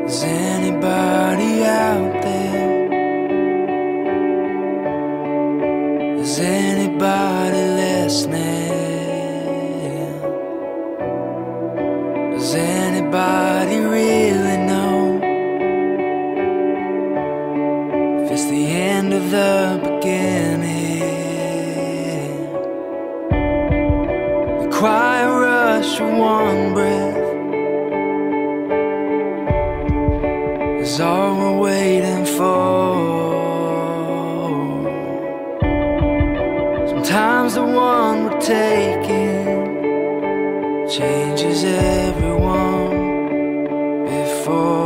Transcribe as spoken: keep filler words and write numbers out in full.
Is anybody out there? Is anybody listening? Does anybody really know if it's the end of the beginning? The quiet rush of one breath is all we're waiting for. Sometimes the one we're taking changes everyone before.